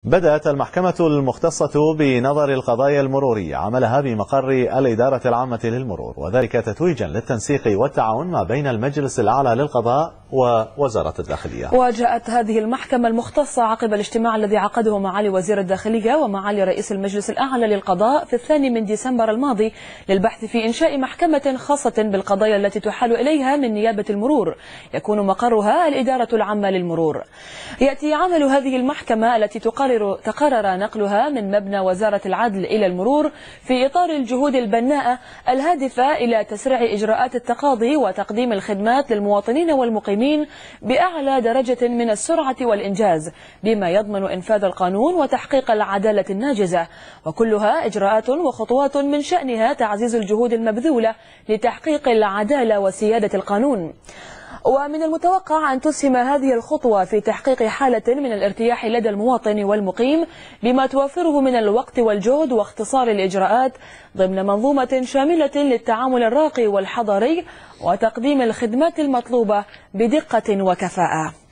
بدأت المحكمة المختصة بنظر القضايا المرورية عملها بمقر الإدارة العامة للمرور، وذلك تتويجا للتنسيق والتعاون ما بين المجلس الأعلى للقضاء ووزارة الداخلية. وجاءت هذه المحكمة المختصة عقب الاجتماع الذي عقده معالي وزير الداخلية ومعالي رئيس المجلس الأعلى للقضاء في 2 ديسمبر الماضي للبحث في إنشاء محكمة خاصة بالقضايا التي تحال إليها من نيابة المرور يكون مقرها الإدارة العامة للمرور. يأتي عمل هذه المحكمة التي تقرر نقلها من مبنى وزارة العدل إلى المرور في إطار الجهود البناءة الهادفة إلى تسريع إجراءات التقاضي وتقديم الخدمات للمواطنين والمقيمين بأعلى درجة من السرعة والإنجاز، بما يضمن إنفاذ القانون وتحقيق العدالة الناجزة، وكلها إجراءات وخطوات من شأنها تعزيز الجهود المبذولة لتحقيق العدالة وسيادة القانون. ومن المتوقع أن تسهم هذه الخطوة في تحقيق حالة من الارتياح لدى المواطن والمقيم بما توفره من الوقت والجهد واختصار الإجراءات ضمن منظومة شاملة للتعامل الراقي والحضري وتقديم الخدمات المطلوبة بدقة وكفاءة.